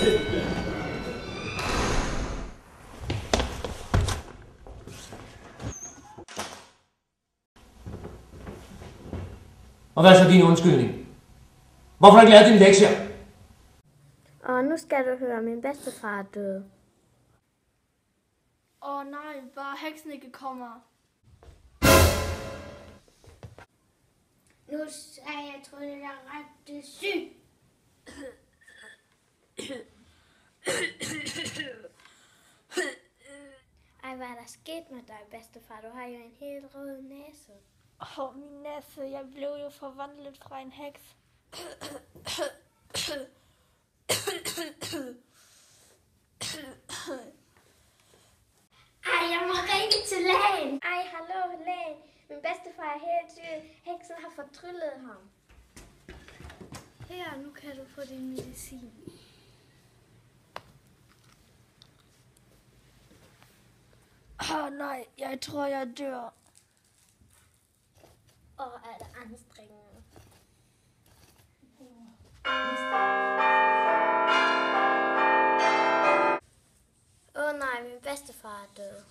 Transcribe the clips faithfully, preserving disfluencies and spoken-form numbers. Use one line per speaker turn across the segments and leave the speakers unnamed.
Og hvad er så din undskyldning? Hvorfor har du ikke lavet dine lektier?
Og nu skal du høre, min bedstefar er død.
Åh oh, nej, bare heksen ikke kommer.
Nu sagde jeg, jeg troede, jeg var ret syg.
Ej, hvad er der sket med dig, bedstefar? Du har jo en helt rød næse.
Åh, oh, min næse, jeg blev jo forvandlet fra en heks.
Ej, jeg må ringe til lægen.
Ej, hallo, lægen. Min bedstefar er helt syg. Heksen har fortryllet ham.
Her, nu kan du få din medicin. Åh oh, nej, jeg tror, jeg dør.
Åh, oh, er det anstrengende. Åh oh, nej, min bedstefar er død.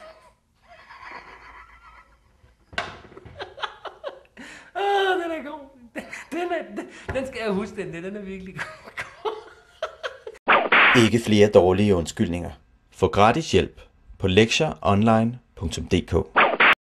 Åh, den er god. Den, er, den, den skal jeg huske, den, den er virkelig god.
Ikke flere dårlige undskyldninger. Få gratis hjælp på lektier online punktum d k.